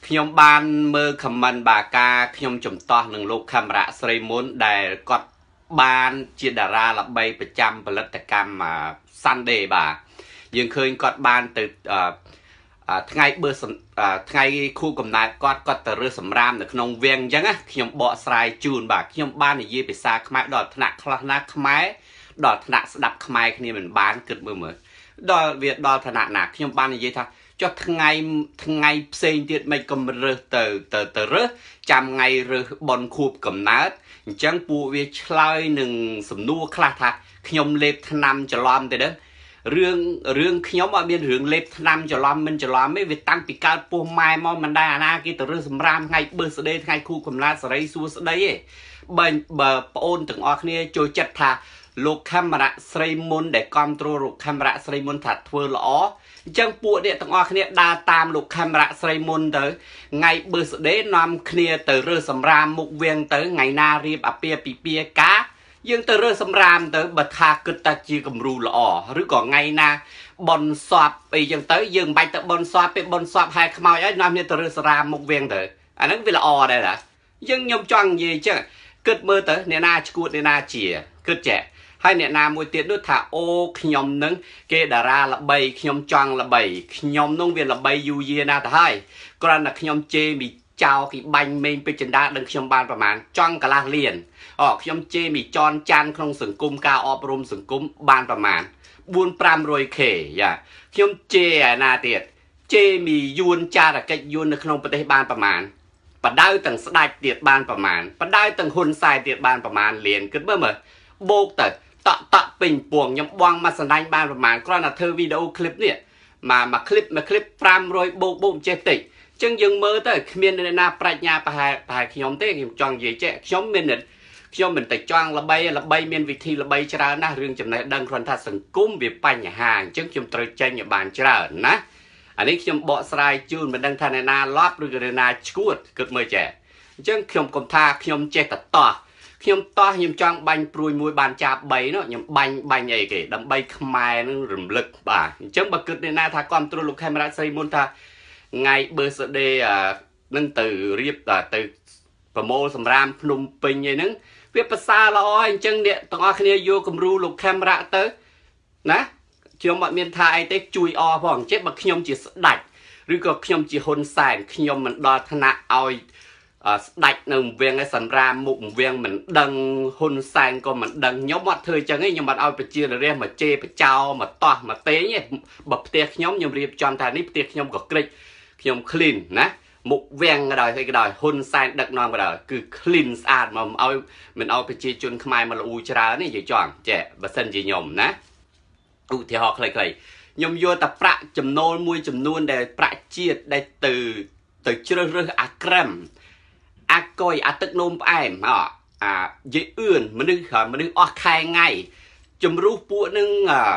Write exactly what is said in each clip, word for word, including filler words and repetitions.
ខ្ញុំបានមើល comment បាកាខ្ញុំចំតោះនឹងលោកខេមរៈស្រីមុនដែលគាត់បានជាតារាល្បីប្រចាំផលិតកម្ម Sunday បាទយើងឃើញគាត់បានទៅថ្ងៃបើថ្ងៃខួបកំណើតគាត់គាត់ទៅរើសសម្រាមនៅក្នុងវាំងអញ្ចឹងណាខ្ញុំបកស្រាយជូនបាទខ្ញុំបាននិយាយភាសាខ្មែរដល់ថ្នាក់ខ្លះណាខ្មែរដល់ថ្នាក់ស្ដាប់ខ្មែរគ្នាមិនបានគិតមើលមើលដល់វាដល់ថ្នាក់ណាខ្ញុំបាននិយាយថាចុះថ្ងៃថ្ងៃផ្សេងទៀតមិនក៏រើសទៅទៅទៅរើសចាំថ្ងៃរើសបនខួបកំណើតអញ្ចឹងពួកវាឆ្លើយនឹងសំណួរខ្លះថាខ្ញុំលេបថ្នាំច្រឡំទៅដឹងរឿងរឿងខ្ញុំអត់មានរឿងលេបថ្នាំច្រឡំមិនច្រឡំទេវាតាំងពីកើតពោះម៉ែមកមិនដែរអាណាគេទៅរើសសម្រាមថ្ងៃបឺស្ដេថ្ងៃខួបកំណើតសេរីសួស្ដីទេបើបើប្អូនទាំងអស់គ្នាចូលចិត្តថាលោកខេមរៈស្រីមុនដែលគ្រប់គ្រងលោកខេមរៈស្រីមុនថាធ្វើល្អអញ្ចឹងពួកអ្នកទាំងអស់គ្នាដើរតាមលោកខេមរៈស្រីមុនទៅថ្ងៃបឺស្ដេនាំគ្នាទៅរើសសម្រាមមុខវាំងទៅថ្ងៃណារៀបអាពាហ៍ពិពាហ៍ការយើងទៅរើសសម្រាមទៅបើថាគិតថាជាគំរូល្អឬក៏ថ្ងៃណាបនសពអីចឹងទៅយើងមិនបាច់ទៅបនសពពេលបនសពហែខ្មោចឲ្យនាំគ្នាទៅរើសសម្រាមមុខវាំងទៅអាហ្នឹងវាល្អដែរណាយើងខ្ញុំចង់និយាយចឹងគិតមើលទៅអ្នកណាឈួតអ្នកណាជាគិតចេះហើយអ្នកណាមួយទៀតនោះថាអូខ្ញុំនឹងគេតារាល្បីខ្ញុំចង់ល្បីខ្ញុំនឹងវាល្បីយូរយារណាស់ទៅហើយគ្រាន់តែខ្ញុំជេរមីចៅគេបាញ់មេងពេជ្រចិន្តាដឹងខ្ញុំបានប្រមាណចង់កន្លះលានអូខ្ញុំជេរមីចនច័ន្ទក្នុងសង្គមការអប់រំសង្គមបានប្រមាណ bốn nghìn năm trăm k យ៉ាខ្ញុំជេរឯណាទៀតជេរមីយួនចារកិច្ចយួននៅក្នុងប្រទេសបានប្រមាណបដៅទាំងស្ដាច់ទៀតបានប្រមាណបដៅទាំងហ៊ុនសែនទៀតបានប្រមាណលានគិតមើលមើលបូកទៅតក់តក់ពេញពួងខ្ញុំបងមកសណ្ដាញបានប្រមាណគ្រាន់តែធ្វើវីដេអូឃ្លីបនេះមកមកឃ្លីបមកឃ្លីប500បូកបូកចេះតិចអញ្ចឹងយើងមើលទៅគ្មានអ្នកណាប្រាជ្ញាប្រហែលប្រហែលខ្ញុំទេខ្ញុំចង់និយាយចេះខ្ញុំមានខ្ញុំមិនតែចង់ល្បីល្បីមានវិធីល្បីច្រើនណាស់រឿងចំណេះដឹងគ្រាន់ថាសង្គមវាបញ្ហាអញ្ចឹងខ្ញុំត្រូវចេញឲ្យបានច្រើនណាអានេះខ្ញុំបកស្រាយជូនមិនដឹងថាអ្នកណាឡប់ឬក៏អ្នកណាឈួតគិតមើលចេះអញ្ចឹងខ្ញុំកុំថាខ្ញុំចេះតែតោះខ្ញុំតោះខ្ញុំចង់បាញ់ព្រួយមួយបានចាប់បីនោះខ្ញុំបាញ់បាញ់អីគេដើម្បីខ្មែរនឹងរំលឹកបាទអញ្ចឹងបើគិតអ្នកណាថាគ្រប់គ្រងលោកខេមរៈស្រីមុនថាថ្ងៃ birthday នឹងទៅរៀបទៅប្រមូលសម្រាមភ្នំពេញអីហ្នឹងវាភាសាល្អអញ្ចឹងអ្នកទាំងអស់គ្នាយកគំរូលោកខេមរៈទៅណាខ្ញុំអត់មានថាអីទេជួយអផងចេះបើខ្ញុំជាស្ដេចឬក៏ខ្ញុំជាហ៊ុនសែនខ្ញុំមិនដល់ថ្នាក់ឲ្យស្ដាច់នៅវាំងឯសម្រាមមុខវាំងមិនដឹងហ៊ុនសែនក៏មិនដឹងខ្ញុំអត់ធ្វើអញ្ចឹងទេខ្ញុំអត់ឲ្យប្រជារាស្ត្រមកជេរបចោមកតោះមកតេងទេបើផ្ទះខ្ញុំខ្ញុំរៀបចំថានេះផ្ទះខ្ញុំក៏ក្រិចខ្ញុំ clean ណាមុខវាំងក៏ដោយអីក៏ដោយហ៊ុនសែនដឹកនាំក៏ដោយគឺ clean ស្អាតមកឲ្យមិនឲ្យប្រជាជនខ្មែរមកលូច្រើនទេនិយាយចង់ចេះបើសិនជាខ្ញុំណាឧទាហរណ៍ខ្លីៗខ្ញុំយកតែប្រាក់ចំណូលមួយចំនួនដែលប្រាក់ជាតិដែលទៅទៅជ្រើសរើសអាក្រឹមអាកុយអាទឹកនោមផ្អែមអាយាយអឿនមនុស្សមនុស្សអស់ខែថ្ងៃជំរុះពួកនឹង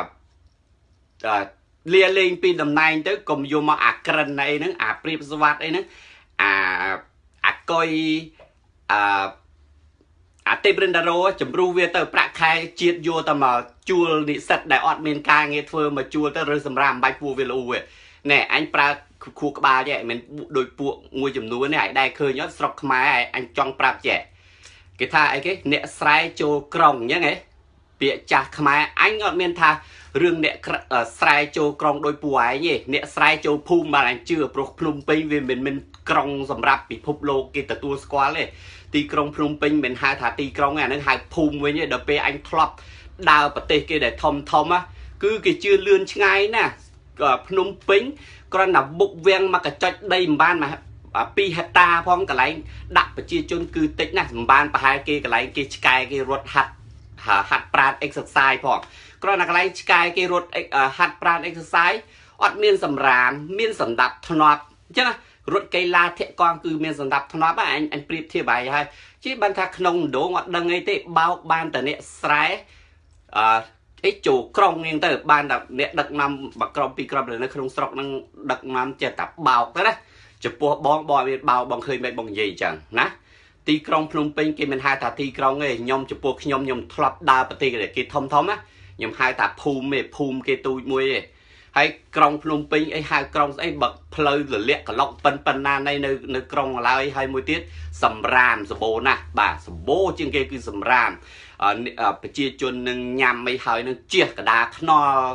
លាលេងពីតំណែងទៅកុំយកមកអាក្រិនអីហ្នឹងអាព្រៀបស្វាត់អីហ្នឹងអាអាកុយអាអាទេប្រិនដារ៉ូជំរុះវាទៅប្រាក់ខែជាតិយកទៅមកជួលនិស្សិតដែលអត់មានការងារធ្វើមកជួលទៅរើសម្រាប់អំបាច់ពួកវាលូទេណែអញប្រើខួរក្បាលចេះមិនដូចពួកមួយចំនួននេះឲ្យដែរឃើញអត់ស្រុកខ្មែរអញចង់ប្រាប់ចេះគេថាអីគេអ្នកស្រែចូលក្រុងអញ្ចឹងហ៎ពាក្យចាស់ខ្មែរអញអត់មានថារឿងអ្នកស្រែចូលក្រុងដោយពួកឯងទេអ្នកស្រែចូលភូមិបានអញជឿព្រោះភ្នំពេញវាមិនមែនក្រុងសម្រាប់ពិភពលោកគេទទួលស្គាល់ទេទីក្រុងភ្នំពេញមិនហៅថាទីក្រុងអាហ្នឹងហៅភូមិវិញទេដល់ពេលអញធ្លាប់ដើរប្រទេសគេដែលធំធំគឺគេជឿលឿនឆ្ងាយណាស់ភ្នំពេញគ្រាន់តែបុកវាំងមកកញ្ចុចដីមិនបានមកពីហិតាផងកន្លែងដាក់ប្រជាជនគឺតិចណាស់មិនបានប្រហែលគេកន្លែងគេឆ្កែគេរត់ហាត់ហាត់ប្រាណ exercise ផងគ្រាន់តែកន្លែងឆ្កែគេរត់ហាត់ប្រាណ exercise អត់មានសម្រាមមានសម្ដាប់ធ្នាប់អញ្ចឹងណារត់កីឡាធាក់កងគឺមានសម្ដាប់ធ្នាប់អញអញប្រៀបធៀបហើយហើយជិះបានថាក្នុងដងអត់ដឹងអីទេបោកបានតែអ្នកស្រែអឺអីចូលក្រុងហ្នឹងទៅបានតែអ្នកដឹកនាំបក្រុមពីរក្រុមនៅក្នុងស្រុកហ្នឹងដឹកនាំចេះតែបោកទៅណាចំពោះបងបងមានបោកបងឃើញមិនបងនិយាយអញ្ចឹងណាទីក្រុងភ្នំពេញគេមិនហៅថាទីក្រុងទេខ្ញុំចំពោះខ្ញុំខ្ញុំធ្លាប់ដើរប្រទេសគេធំធំណាខ្ញុំហៅថាភូមិទេភូមិគេទូចមួយទេ hay krong plum pin ấy hai krong ấy bậc pleu lửa liệt cả lọc pen pen na này nơi nơi krong là ấy hai mươi tiết sầm ram sầm bồ nè bà sầm bồ trên kia cứ sầm ram ở ở chia chôn nâng nhằm mấy hơi nâng chia cả đá kno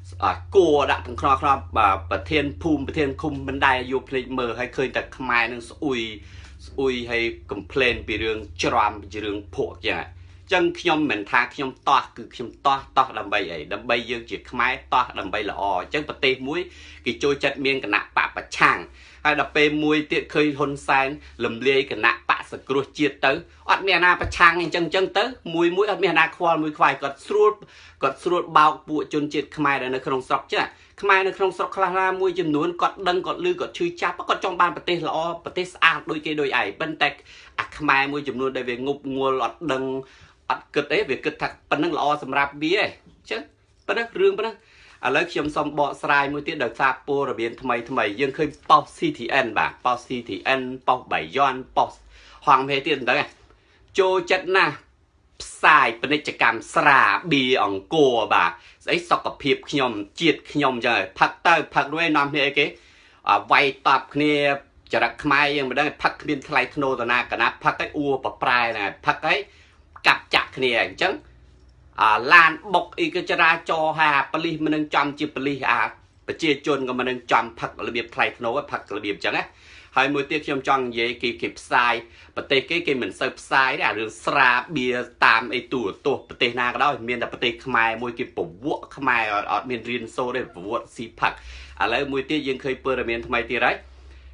cua đã thằng kno kno bà bà thiên phum bà thiên khum bên đây vô play mờ hay khơi tại khai nâng ui ui hay complain bị đường tram bị đường phổ vậy chân nhom mình tha nhom to cứ nhom to to đầm bay ấy đầm bay dương chỉ khai to đầm bay là o chân bật tê muối cái trôi chặt miên cả nạ bạ bạ chàng hay đập bê muối tiệt khơi hôn san lầm lê cả nạ bạ sờ cua chiết tới ọt miên na bạ chàng chân chân tới muối muối ọt miên na khoa muối khoai cọt sruột cọt sruột bao bụi chôn chiết khai đây nó không sọc chứ khai nó không sọc khai muối chấm nuốn cọt đăng cọt lư cọt chui chắp cọt trong ban bật tê là o bật tê à đôi cây đôi ải bên tẹt à khai muối chấm nuốn đây về ngục ngua lọt đăng ọt cực đấy về cực thật bên năng là o sầm rạp bía chứ bên năng rương bên năng à lấy chấm xong bọ sài muối tiết đợt xa po rồi biến thay thay dương khơi pop xê tê en bà pop xê tê en pop bảy yon pop hoàng hệ tiền đấy cho chất na xài bên đây chỉ cầm sra bì ỏng cua bà ấy sọc cặp hiệp nhom chiết nhom trời phật tơ phật đuôi nằm thế cái à vay tập kia chả đặt mai nhưng mà đang phật biên thay thô tao na cả na phật cái u bập prai này phật cái cặp chặt kia chẳng à lan bọc ý cái chả cho hà pali mình đang chăm chip pali à chia chôn còn mình đang chăm phật là biệt thay thô phật là biệt chẳng á hai mươi tiết trong trong vậy kịp kịp sai bật tê cái cái mình sập sai đấy à đường sra bia tam ấy tủ tổ bật tê na cái đó miền đặc bật tê khai môi kịp bổ vỗ khai ở ở miền riêng sâu đây bổ vỗ xì phật à lấy môi tiết dương khơi pơ là miền tham ai tiết đấy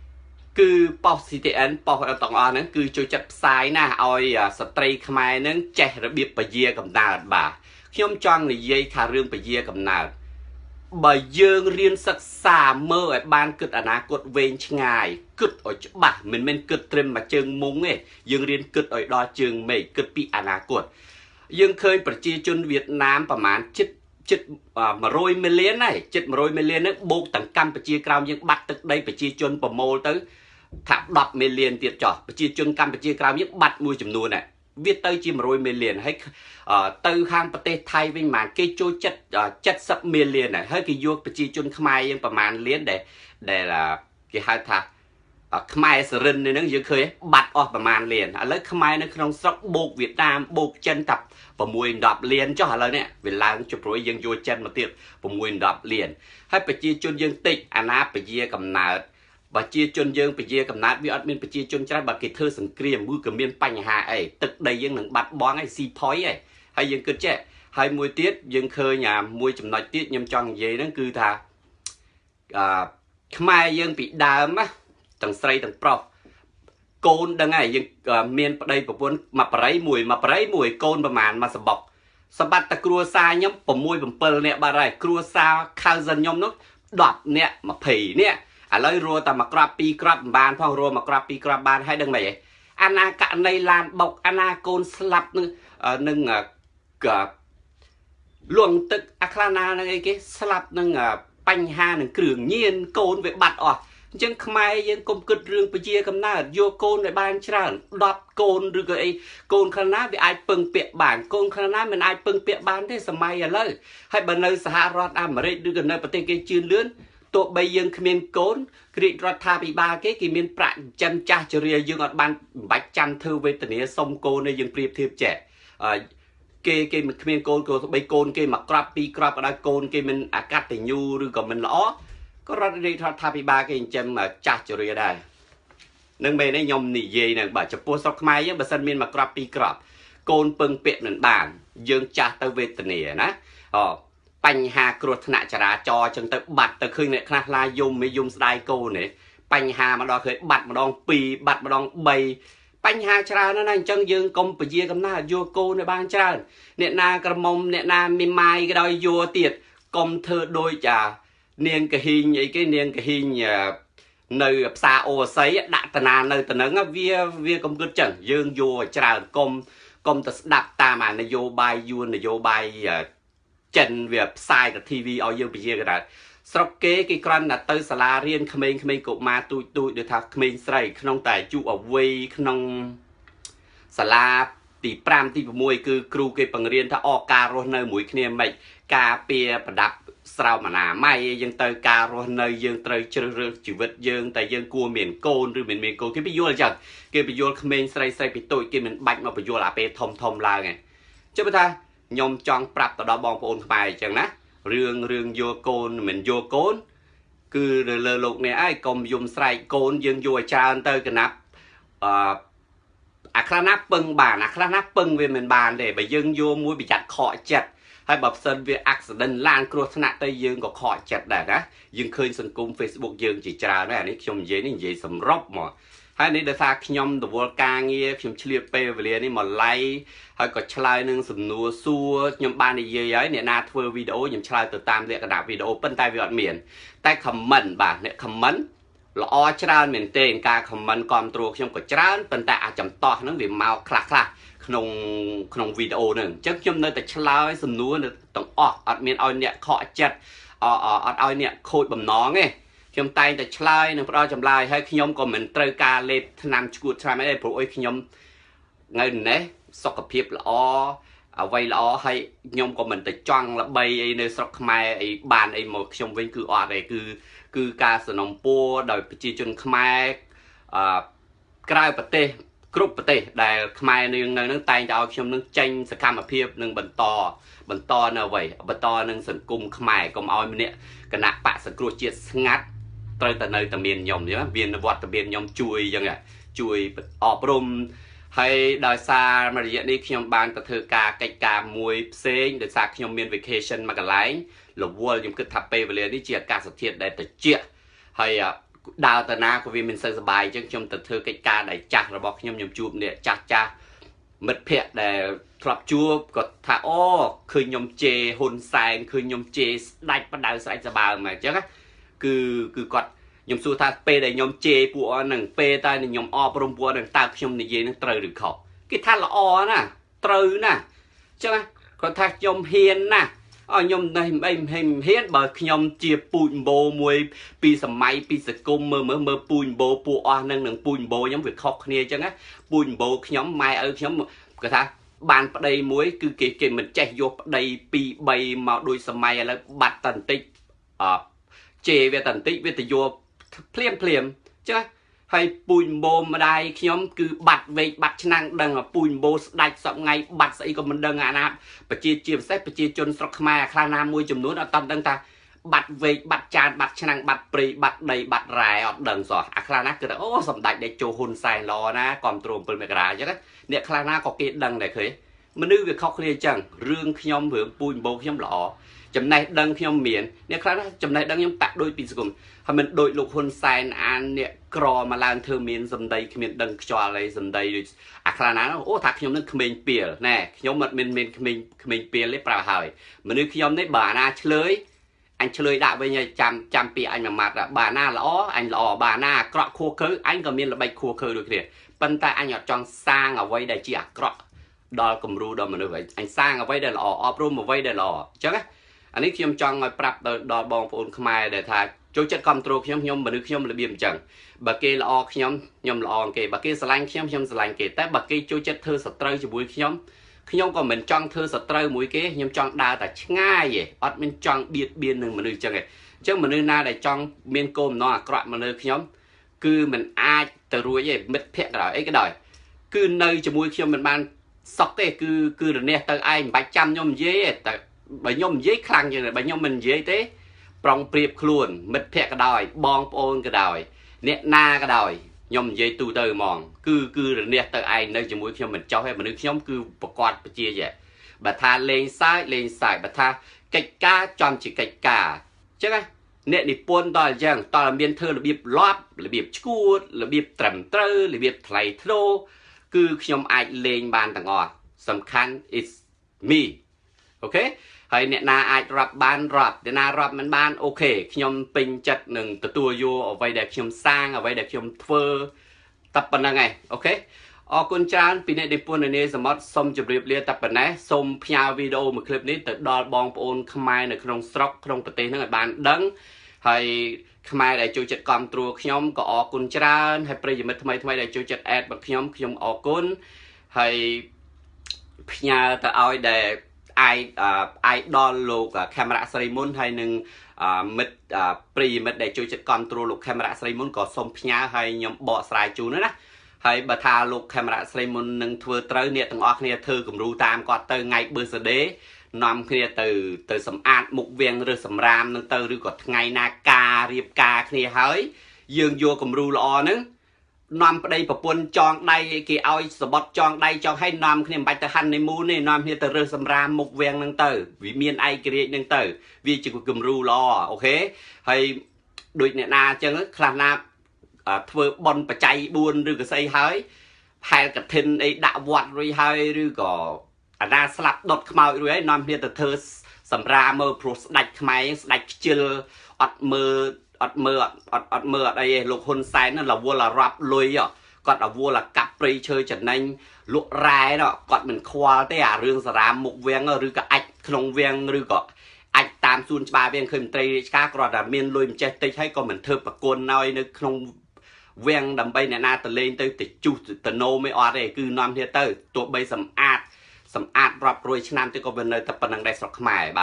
cứ pop ctn pop ở tầng on nữa cứ cho chặt sai na oi stray khai nữa chạy rồi biệt bờ dìa cầm nào bà khi ông trong này dây thà rương bờ dìa cầm nào bởi dương riêng sắc xa mơ ở ban cực ở ná cột về ngài cực ở chỗ bà mình mình cực trêm mà chương múng ấy dương riêng cực ở đó chương mày cực bị ở ná cột dương khơi bởi chia chôn Việt Nam và mán chết chết mà rồi mê liên này chết mà rồi mê liên ấy bố tầng cam bởi chia cao nhưng bắt tức đây bởi chia chôn bởi mô tới thạp đọc mê liên tiệt trò bởi chia chôn cam bởi chia cao nhưng bắt mùi chùm nuôi này viết tới chi mà rồi mê liền hay từ hàng bờ tây thay với màn cây trôi chất chất sắp mê liền này hơi cái vuông bờ chi chôn khmai nhưngประมาณ liền để để là cái hai thà khmai sờ rinh này nó dễ khơi bật ở ประมาณ liền lấy khmai nó không sọc buộc Việt Nam buộc chân tập và mùi đập liền cho hà lời nè vì làm chụp rồi dân vô chân mà tiệt và mùi đập liền hay bờ chi chôn dân tịch anh áp bờ chia cầm nợ bà chia chôn dương bà chia cầm nát bị admin bà chia chôn trái bà cái thơ sừng kriềm mưa cầm miên panh hà ấy tức đây dương nặng bát bón ấy xì phói ấy hay dương cứ chết hay mùi tiết dương khơi nhà mùi chấm nói tiết nhâm chọn vậy nó cứ thà à mai dương bị đàm á tầng say tầng pro côn đang ngày dương miên đây bà muốn mà bà mùi mà bà mùi côn bà màn mà sập bọc sập bát ta cua xa nhắm bà mùi bà pơ nè bà này cua xa khao dân nhom nó đọt nè mà phỉ nè à lấy rùa ta mặc crop pi crop bàn phong rùa mặc crop pi crop bàn hay đừng mày Anna cả này lan bọc Anna côn slap nưng nưng cả luồng tức Aklana nưng cái slap nưng panh ha nưng cường nhiên côn về bạt ở chân khai dân công cực rương bây giờ cầm na vô côn để ban tràn đọt côn rồi cái côn khăn ná bị ai pưng bịa bản côn khăn ná mình ai pưng bịa bán thế sao mai à lời hay bên nơi xã Rod Amerik đưa gần nơi bờ tây cái chuyên lươn tụi bây giờ miền côn kỹ thuật tha bị ba cái cái miền prạn chân cha chửi dương ở ban bạch chăn thư về tình nghĩa sông côn này dương priệp thiệp trẻ cái cái miền côn của bây côn cái mặc crop pi crop ở đây côn cái mình à cắt tình nhu rồi còn mình lõ có ra đi thoát tha bị ba cái chân mà cha chửi ở đây nâng bề này nhom nỉ gì nè bà chụp post sọc mai với bà sân miền mặc crop pi crop côn pưng bẹt mình bàn dương cha tao về tình nghĩa nè ờ bánh hà cột nạ chả ra cho chân tới bật tới khơi này khá là dùng mới dùng đai cô này bánh hà mà đo khơi bật mà đong pì bật mà đong bầy bánh hà chả ra nó này chân dương công bởi chia cầm na vô cô này ban chả nè na cầm mông nè na mi mai cái đôi vô tiệt công thơ đôi chả niên cái hình ấy cái niên cái hình nơi xa ô sấy đã tận à nơi tận ứng á vía vía công cứ chẳng dương vô chả công công tật đạp ta mà nó vô bài vô nó vô bài chân việc sai cái tivi ở dương bây giờ cái đó sau kế cái con là tới sala riêng khmeng khmeng cụ ma tui tui được thằng khmeng sray không tại chu ở quê không sala tỷ pram tỷ mùi cứ kêu cái bằng riêng thằng o cà rồi nơi mũi kia mày cà pia đập sao mà nà mai dân tới ca rồi nơi dân tới chơi rơi chỉ vật dân tại dân cua miền côn rồi miền miền côn cái ví dụ là chẳng cái ví dụ mình xây xây bị tội cái mình bạch mà ví dụ là bê thông thông là này chứ bây ta nhom chọn prap tao đó bong ôn bài chẳng ná riêng riêng vô côn mình vô côn cứ lơ lục này ai cùng dùng xây côn dân vô cha tới cái nắp à khá nắp bưng bàn à khá nắp bưng về mình bàn để bởi dân vô mũi bị chặt khỏi chặt hay bập sân về accident lan cross nát tây dương có khỏi chặt đẻ đó dương khơi sân cung Facebook dương chỉ trả này này trong giấy này giấy sầm rốc mà hay này để xa nhom the world càng nghe phim chia pe về liền này mà like hay có chơi nâng sầm nua xua nhom ban này giấy ấy này na thưa video nhom chơi từ tam lệ cái đạp video bên tay việt miền tay comment bà này comment là o tràn miền tây ca comment com trục nhom có tràn bên tay chấm to nó vì màu khạc khạcក្នុងក្នុងវីដេអូហ្នឹងអញ្ចឹងខ្ញុំនៅតែឆ្លើយសំណួរទាំងអស់អត់មានឲ្យអ្នកខកចិត្តអអត់ឲ្យអ្នកខូចបំណងទេខ្ញុំតែងតែឆ្លើយនិងផ្ដល់ចម្លើយហើយខ្ញុំក៏មិនត្រូវការលេបថ្នាំឈួតឆ្លាមអីព្រោះអីខ្ញុំថ្ងៃនេះសុខភាពល្អអ្វីល្អហើយខ្ញុំក៏មិនទៅចង់ល្បីអីនៅស្រុកខ្មែរអីបានអីមកខ្ញុំវិញគឺអត់ទេគឺគឺការสนับสนุนដោយប្រជាជនខ្មែរអឺក្រៅប្រទេសគ្រប់ប្រទេសដែលខ្មែរនឹងនៅនឹងតែងតែឲ្យខ្ញុំនឹងចេញសកម្មភាពនឹងបន្តបន្តនៅអ្វីបន្តនឹងសង្គមខ្មែរកុំឲ្យម្នាក់គណៈបកសង្គ្រោះជាតិស្ងាត់ត្រូវតែនៅតែមានខ្ញុំអញ្ចឹងមានវត្តមានខ្ញុំជួយអញ្ចឹងជួយអប់រំហើយដោយសារមួយរយៈនេះខ្ញុំបានទៅធ្វើការកិច្ចការមួយផ្សេងដោយសារខ្ញុំមាន vacation មួយកន្លែងរវល់ខ្ញុំគិតថាពេលវេលានេះជាអាកាសធាតុដែលត្រជាក់ហើយដើរទៅណាក៏វាមិនសូវសុបាយអញ្ចឹងខ្ញុំទៅធ្វើកិច្ចការដែលចាស់របស់ខ្ញុំខ្ញុំជួបអ្នកចាស់ចាស់មិត្តភ័ក្តិដែលធ្លាប់ជួបក៏ថាអូឃើញខ្ញុំជេរហ៊ុនសែនឃើញខ្ញុំជេរស្ដាច់បដៅស្ដាច់សបើមកអញ្ចឹងគឺគឺគាត់ខ្ញុំសួរថាពេលដែលខ្ញុំជេរពួកហ្នឹងពេលតែខ្ញុំអប់រំពួកហ្នឹងតើខ្ញុំនិយាយនឹងត្រូវឬខុសគេថាល្អណាត្រូវណាអញ្ចឹងគាត់ថាខ្ញុំហ៊ានណាអញ្ខ្ញុំនេះមិនហ៊ានបើខ្ញុំជាពូជម្បោមួយពីសម័យពីសង្គមមើលមើលមើលពូជម្បោពួកអស់នឹងនឹងពូជម្បោខ្ញុំវាខុសគ្នាអញ្ចឹងណាពូជម្បោខ្ញុំម៉ែឪខ្ញុំគាត់ថាបានប្តីមួយគឺគេគេមិនចេះយកប្តីពីរបីមកដូចសម័យឥឡូវបាត់តន្តិចអជេវាតន្តិចវាទៅយកភ្លាមភ្លាមអញ្ចឹងហើយពូជម្បោម្ដាយខ្ញុំគឺបាត់វេកបាត់ឆ្នាំងដឹងពូជម្បោស្ដាច់សពថ្ងៃបាត់ស្អីក៏មិនដឹងអាណាប្រជាជាពិសេសប្រជាជនស្រុកខ្មែរខ្លះណាមួយចំនួនអត់តាន់ដឹងថាបាត់វេកបាត់ចានបាត់ឆ្នាំងបាត់ព្រៃបាត់ដីបាត់រ៉ែអត់ដឹងសោះអាខ្លះណាគឺថាអូសម្ដេចដេជោហ៊ុនសែនល្អណាគ្រប់គ្រង7មករាអញ្ចឹងអ្នកខ្លះណាក៏គេដឹងដែរឃើញមនុស្សវាខុសគ្នាអញ្ចឹងរឿងខ្ញុំរឿងពូជម្បោខ្ញុំល្អចំណេះដឹងខ្ញុំមានអ្នកខ្លះណាចំណេះដឹងខ្ញុំតាក់ដូចពីសង្គមហើយមិនដូចលោកហ៊ុនសែនអានអ្នកក្រមកឡើងធ្វើមានសម្ដីគ្មានដឹងខ្យល់អីសម្ដីដូចអាខ្លះណាអូថាខ្ញុំនឹងក្មេងពីលណែខ្ញុំមិនមានមានក្មេងក្មេងពីលទេប្រើហើយមនុស្សខ្ញុំនេះបើអាណាឆ្លើយអញឆ្លើយដាក់វិញឲ្យចាំចាំពីអញមួយម៉ាត់បើអាណាល្អអញល្អបើអាណាអាក្រក់ខួខើអញក៏មានល្បិចខួខើដូចគ្នាប៉ុន្តែអញអត់ចង់សាងអ្វីដែលជាអាក្រក់ដល់គំរូដល់មនុស្សវិញអញសាងអ្វីដែលល្អអប់រំអ្វីដែលល្អអញ្ចឹងណាអានេះខ្ញុំចង់ឲ្យប្រាប់ដល់បងប្អូនខ្មែរដែលថាចូលចិត្តគ្រប់គ្រងខ្ញុំខ្ញុំមនុស្សខ្ញុំរបៀបអញ្ចឹងបើគេល្អខ្ញុំខ្ញុំល្អគេបើគេស្រឡាញ់ខ្ញុំខ្ញុំស្រឡាញ់គេតែបើគេចូលចិត្តធ្វើសត្រូវជាមួយខ្ញុំខ្ញុំក៏មិនចង់ធ្វើសត្រូវមួយគេខ្ញុំចង់ដើរតែឆ្ងាយឯងអត់មានចង់បៀតបៀននឹងមនុស្សអញ្ចឹងឯងអញ្ចឹងមនុស្សណាដែលចង់មានគោលបំណងអាក្រក់មកលើខ្ញុំគឺមិនអាចទៅរួចទេមិត្តភក្តិក៏ដោយអីក៏ដោយគឺនៅជាមួយខ្ញុំមិនបានសុខទេគឺគឺរនេះទៅឯងមិនបាច់ចាំខ្ញុំនិយាយទេតែបើខ្ញុំនិយាយខ្លាំងជាងបើខ្ញុំមិននិយាយទេប្រុងប្រៀបខ្លួនមិត្តភក្តិក៏ដោយបងប្អូនក៏ដោយអ្នកណាក៏ដោយខ្ញុំនិយាយទូទៅហ្មងគឺគឺរនេះទៅឯងនៅជាមួយខ្ញុំមិនចោះទេមនុស្សខ្ញុំគឺប្រកបប្រជាជាបើថាលេងសើចលេងសើចបើថាកិច្ចការចំជាកិច្ចការអញ្ចឹងណាអ្នកនិពន្ធតើអញ្ចឹងតើមានធ្វើរបៀបលាប់របៀបឈួតរបៀបត្រឹមត្រូវរបៀបថ្លៃថ្នូរគឺខ្ញុំអាចលេងបានទាំងអស់សំខាន់ is me អូខេហើយអ្នកណាអាចរាប់បានរាប់អ្នកណារាប់មិនបានអូខេខ្ញុំពេញចិត្តនឹងទទួលយកអ្វីដែលខ្ញុំសាងអ្វីដែលខ្ញុំធ្វើតែប៉ុណ្្នឹងឯងអូខេអរគុណច្រើនពីអ្នកនិពន្ធនាយសមុទ្រសូមជម្រាបលាតែប៉ុណ្ណេះសូមផ្ញើវីដេអូមួយคลิปនេះទៅដល់បងប្អូនខ្មែរនៅក្នុងស្រុកក្នុងប្រទេសហ្នឹងឲ្យបានដឹងហើយខ្មែរដែលចូលចិត្តគ្រប់គ្រងខ្ញុំក៏អរគុណច្រើនហើយប្រិយមិត្តថ្មីថ្មីដែលចូលចិត្ត add មកខ្ញុំខ្ញុំអរគុណហើយផ្ញើទៅឲ្យដែល ai ai đo lục camera sợi muốn hay nâng mít pre mít để chui chất control lục camera sợi muốn có xôm nhá hay nhom bỏ sài chú nữa nè hay bà tha lục camera sợi muốn nâng thưa tới nè từng óc nè thư cùng ru tam có tới ngày bữa giờ đế nằm kia từ từ sầm ạt mục viên rồi sầm ram nâng từ rồi có ngày na ca riệp ca kia hơi dương vô cùng ru lo nữa nằm đây bà quân chọn đây kia oi sờ bọt chọn đây cho hay nằm kia bạch tờ hành này mu này nằm kia từ rồi sầm ram mục viên nâng từ vì miền ai kia nâng từ vì chỉ có cùng ru lo ok hay đôi nè na chân khăn na thưa bon bà chạy buồn rồi cái xây hơi hay cái thìn ấy đã vọt rồi hơi rồi có anh ta slap đột khmau rồi ấy nằm kia từ thưa sầm ram mơ pro đạch khmai đạch chưa ọt mơ ọt mơ ọt ọt mơ ở đây lục hôn sai nó là vua là rap lôi à còn là vua là cặp pri chơi trận anh lục rai đó còn mình khoa tới à riêng sram một viên rồi cái ạch không viên rồi có ạch tam xuân ba viên khơi tây các rồi là miền lôi mình chơi tây hay còn mình thưa và côn nói nó không viên đầm bay này na từ lên tới từ chu từ nô mới ở đây cứ năm thế tới tụi bay sầm ạt sầm ạt rap rồi năm tới có bên nơi tập năng đại sọc mài